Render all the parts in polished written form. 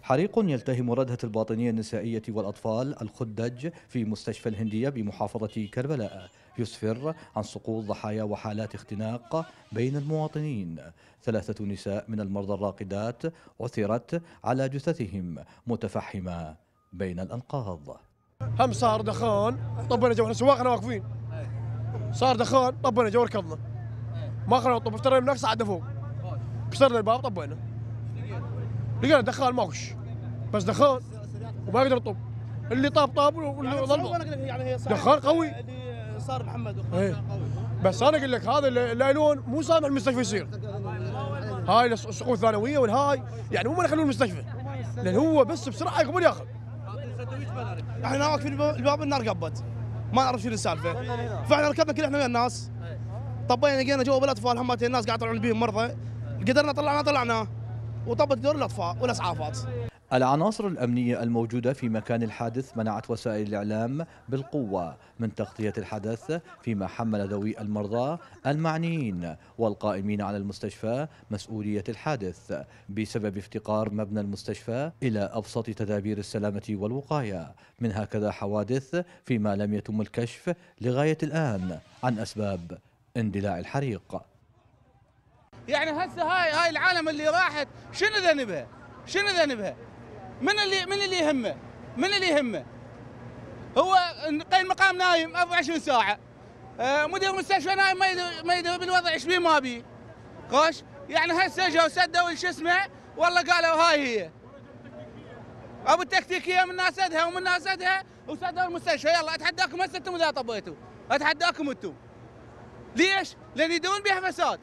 حريق يلتهم ردهة الباطنية النسائية والأطفال الخدج في مستشفى الهندية بمحافظة كربلاء يسفر عن سقوط ضحايا وحالات اختناق بين المواطنين. 3 نساء من المرضى الراقدات عثرت على جثثهم متفحمة بين الأنقاض. هم صار دخان طبنا جو، احنا سواقنا واقفين صار دخان طبنا جو ركضنا ما خلونا نطب، افترينا من نفس عدى فوق كسرنا الباب طبينا لقينا دخان ما وش بس دخان وما يقدر يطب، اللي طاب واللي ظل يعني دخان قوي اللي صار محمد ايه. بس انا اقول لك هذا الليلون مو سامح المستشفى يصير، هاي السقوط الثانويه والهاي يعني مو ما يخلون المستشفى لان هو بس بسرعه يقبل ياخذ. احنا واقفين الباب النار قبت ما نعرف شنو السالفه، فاحنا ركبنا كل احنا ويا الناس طبينا لقينا جوا بالاطفال همات الناس قاعد يطلعون بهم مرضى، قدرنا طلعناه وطبت دور الاطفال والاسعافات. العناصر الأمنية الموجودة في مكان الحادث منعت وسائل الإعلام بالقوة من تغطية الحدث، فيما حمل ذوي المرضى المعنيين والقائمين على المستشفى مسؤولية الحادث بسبب افتقار مبنى المستشفى إلى أبسط تدابير السلامة والوقاية من هكذا حوادث، فيما لم يتم الكشف لغاية الآن عن أسباب اندلاع الحريق. يعني هسه هاي العالم اللي راحت شنو ذنبها؟ شنو ذنبها؟ من اللي يهمه؟ هو قايم مقام نايم 24 ساعة، مدير المستشفى نايم ما يدري بالوضع ايش بيه ما بيه. خوش يعني هسه جو سدوا شو اسمه والله قالوا هاي هي. ابو التكتيكية من ناس ادها ومن ناس ادها وسدوا المستشفى، يلا اتحداكم هسه انتم اذا طبيتوا، اتحداكم انتم. ليش؟ لان يدرون بها فساد.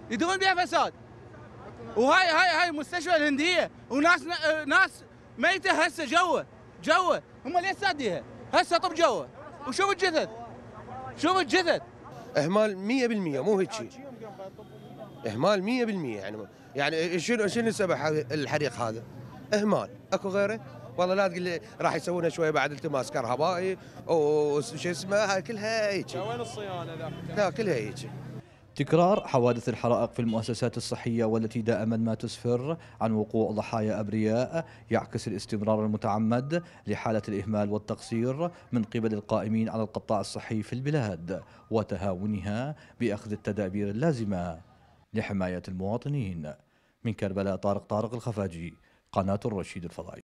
وهاي مستشفى الهنديه وناس ناس ميته هسه جوه هم ليش ساديها؟ هسه طب جوه وشوف الجثث اهمال 100% مو هيك شيء، اهمال 100% يعني شنو سبب الحريق هذا؟ اهمال اكو غيره؟ والله لا تقول لي راح يسوونها شويه بعد التماس كهربائي او شو اسمه، هاي كلها هيك. وين الصيانه لا كلها هيك. تكرار حوادث الحرائق في المؤسسات الصحية والتي دائما ما تسفر عن وقوع ضحايا أبرياء يعكس الاستمرار المتعمد لحالة الإهمال والتقصير من قبل القائمين على القطاع الصحي في البلاد وتهاونها بأخذ التدابير اللازمة لحماية المواطنين. من كربلاء طارق الخفاجي، قناة الرشيد الفضائية.